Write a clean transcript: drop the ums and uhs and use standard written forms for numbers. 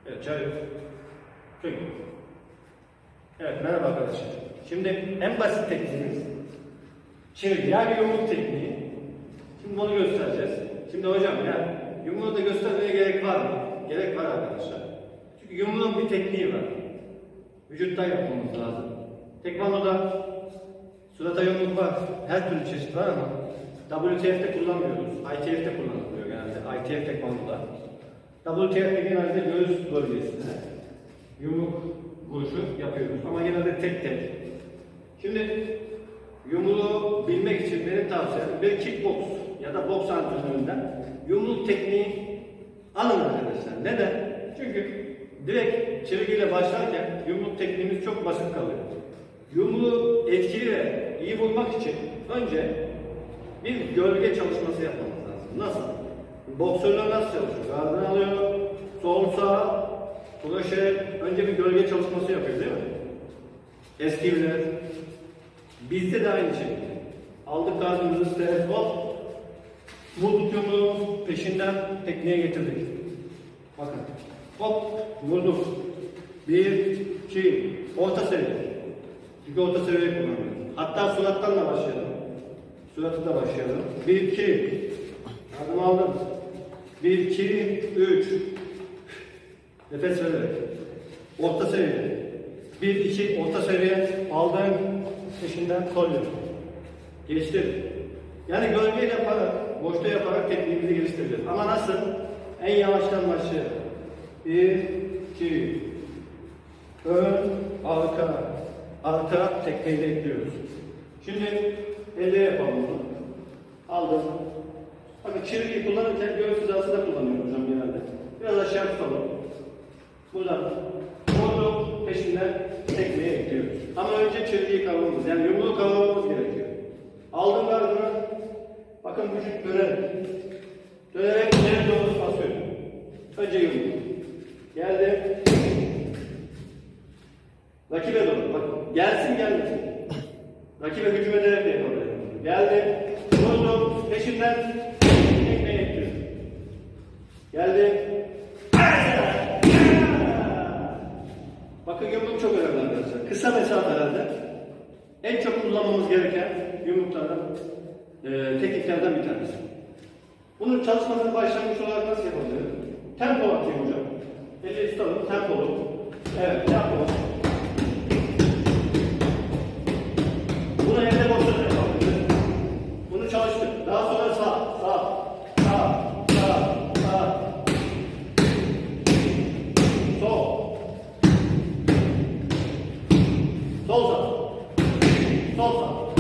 Evet, çay yok. Çünkü. Evet, merhaba arkadaşlar. Şimdi en basit tekniğimiz çevir, yani yumruk tekniği. Şimdi bunu göstereceğiz. Şimdi hocam ya yumruğu da göstermeye gerek var mı? Gerek var arkadaşlar. Çünkü yumruğun bir tekniği var. Vücuttan yapmamız lazım. Tekvando'da surata yumruk var. Her türlü çeşit var ama WTF'de kullanmıyoruz. ITF'de kullanılıyor genelde. ITF tekvandoda. WTF'de genelde göğüs bölgesine yumruk vuruşu yapıyoruz. Ama genelde tek tek. Şimdi yumruğu bilmek için benim tavsiyem bir kickbox ya da boks antrenöründen yumruk tekniği alın arkadaşlar. Neden? Çünkü direkt çevirgiyle başlarken yumruk tekniğimiz çok basit kalıyor. Yumruğu etkili ve iyi vurmak için önce bir gölge çalışması yapmamız lazım. Nasıl? Boksörler nasıl çalışıyor? Gardını alıyor, sol sağ, kroşe, önce bir gölge çalışması yapıyor değil mi? Eskiler. Bizde de aynı şekilde. Aldık gardımızı step hop, vurduk yumruğu, peşinden tekniğe getirdik. Bakın, hop, vurduk. 1, 2, orta seviye. Çünkü orta seviye kullanıyoruz. Hatta surattan da başlayalım. Suratı da başlayalım. 1, 2, yardım aldım. 1, 2, 3. Nefes vererek. Orta seviye. 1, 2, orta seviye. Aldım. Peşinden koyuyorum. Geçtim. Yani gölgeyle yaparak, boşta yaparak tekniğimizi geliştireceğiz. Ama nasıl? En yavaştan başlayalım. 1, 2, ön, arka, arka tekniğini ekliyoruz. Şimdi elle yapalım bunu. Aldım. Bakın çeviriyi kullanırken göğüs hizasında kullanıyorum hocam genelde. Biraz aşağı tutalım. Buradan vurduk, peşinden tekmeyi ekliyoruz. Ama önce çeviriyi kavramamız, yani yumruğu kavramamız gerekiyor. Aldım gardını, bakın vücut dönerek. Dönerek nereye doğru basıyorum. Önce yumruk. Geldim. Rakibe doğru, bakın. Gelsin gelmesin. Rakibe hücum ederek de yapabilirim. Geldim. Vurdum, peşinden tekmeyi ekliyorum. Geldim. Bakın yumruk çok önemli arkadaşlar. Kısa mesafelerde en çok kullanmamız gereken yumruklardan, tekniklerden bir tanesi. Bunun çalışmasının başlangıç olarak nasıl yapabiliriz? Tempo atayım hocam. Eli tutalım, tempolu. Evet, tempo. Bunu elde boşluğunda yapabiliriz. Bunu çalıştık. Daha sonra sağ, sağ, sağ, sağ, sağ. Sol. Sol sağ. Sol sağ.